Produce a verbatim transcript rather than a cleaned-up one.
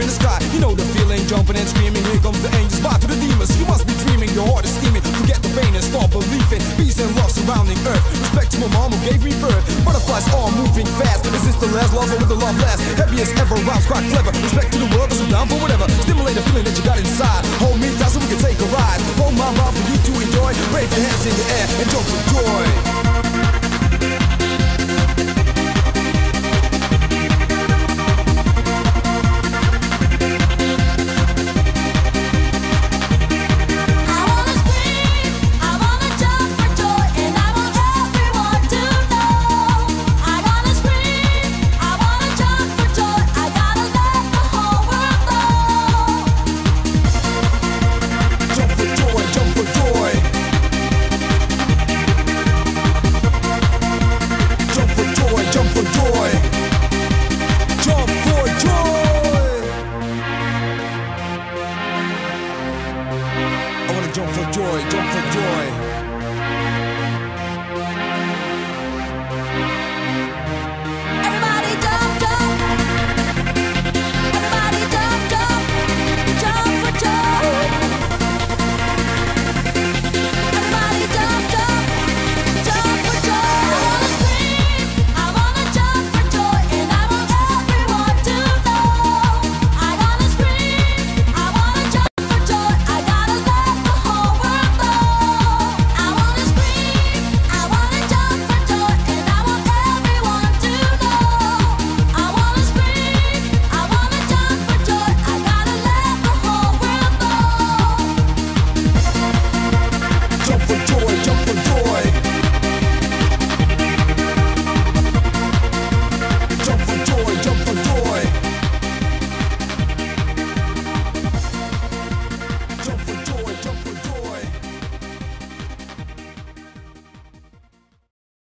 in the sky. You know the feeling, jumping and screaming. Here comes the angels, bow to the demons. You must be dreaming, your heart is steaming. Forget the pain and start believing. Peace and love surrounding earth. Respect to my mom who gave me birth. Butterflies all moving fast. Is this the last love or will the love last? Happy as ever, rhymes quite clever. Respect to the world, cause I'm down for whatever. Stimulate the feeling that you got inside. Hold me tight so we can take a ride. Hold my mouth for you to enjoy. Wave your hands in the air and jump for joy.